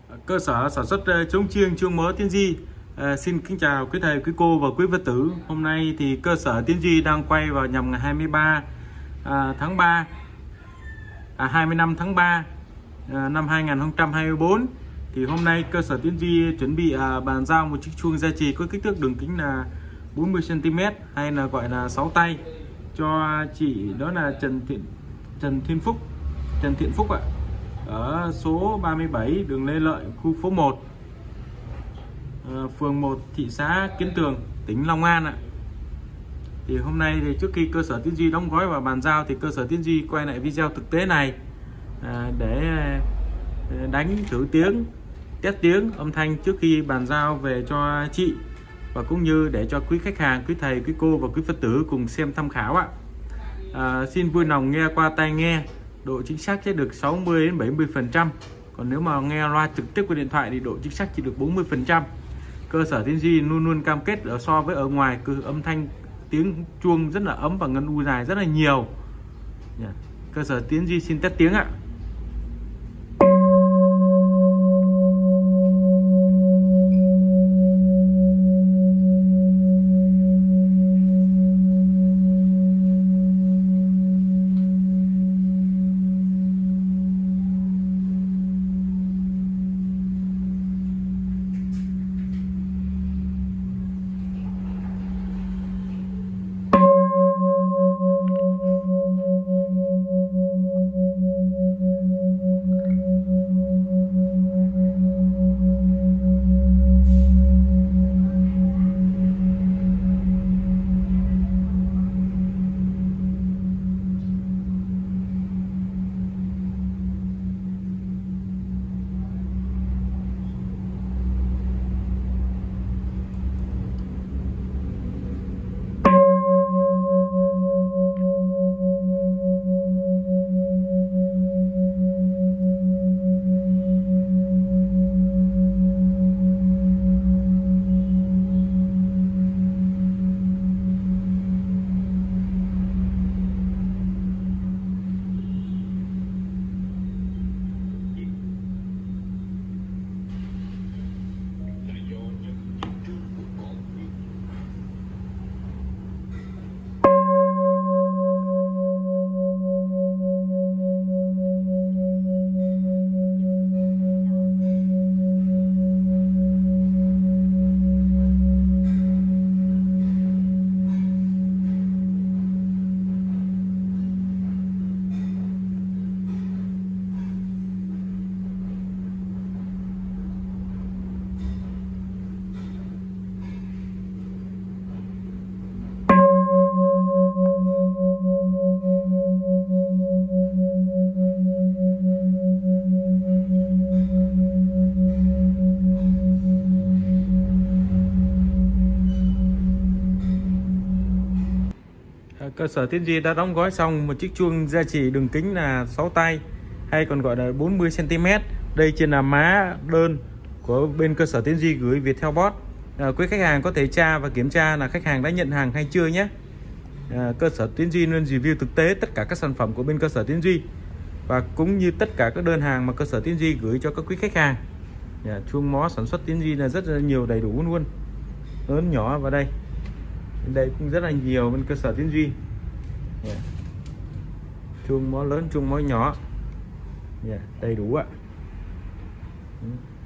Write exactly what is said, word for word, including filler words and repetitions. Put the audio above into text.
Cơ sở sản xuất chống chiêng chuông mỡ Tiến Di. À, xin kính chào quý thầy, quý cô và quý Phật tử. Hôm nay thì cơ sở Tiến Di đang quay vào nhằm ngày hai mươi ba à, tháng ba à, hai mươi lăm tháng ba à, năm hai nghìn không trăm hai mươi tư. Thì hôm nay cơ sở Tiến Di chuẩn bị à, bàn giao một chiếc chuông gia trì có kích thước đường kính là bốn mươi xăng ti mét hay là gọi là sáu tay cho chị, đó là Trần Thiện Trần Thiên Phúc Trần Thiện Phúc ạ, ở số ba mươi bảy đường Lê Lợi, khu phố một, phường một, thị xã Kiến Tường, tỉnh Long An ạ. Thì hôm nay thì trước khi cơ sở Tiến Di đóng gói và bàn giao thì cơ sở Tiến Di quay lại video thực tế này à, để đánh thử tiếng, test tiếng âm thanh trước khi bàn giao về cho chị, và cũng như để cho quý khách hàng, quý thầy, quý cô và quý Phật tử cùng xem tham khảo ạ. À, xin vui lòng nghe qua tai nghe, độ chính xác sẽ được sáu mươi đến bảy mươi phần trăm. Còn nếu mà nghe loa trực tiếp qua điện thoại thì độ chính xác chỉ được bốn mươi phần trăm. Cơ sở Tiến Di luôn luôn cam kết ở so với ở ngoài, cứ âm thanh tiếng chuông rất là ấm và ngân u dài rất là nhiều. Cơ sở Tiến Di xin test tiếng ạ. Cơ sở Tiến Di đã đóng gói xong một chiếc chuông gia trì đường kính là sáu tay hay còn gọi là bốn mươi xăng ti mét. Đây trên là má đơn của bên cơ sở Tiến Di gửi Viettelbot. À, quý khách hàng có thể tra và kiểm tra là khách hàng đã nhận hàng hay chưa nhé. À, cơ sở Tiến Di luôn review thực tế tất cả các sản phẩm của bên cơ sở Tiến Di và cũng như tất cả các đơn hàng mà cơ sở Tiến Di gửi cho các quý khách hàng. À, chuông mó sản xuất Tiến Di là rất là nhiều, đầy đủ luôn, lớn nhỏ vào đây. Đây cũng rất là nhiều bên cơ sở Tiến Di. Yeah. Chuông mó lớn, chuông mó nhỏ, yeah, đầy đủ ạ.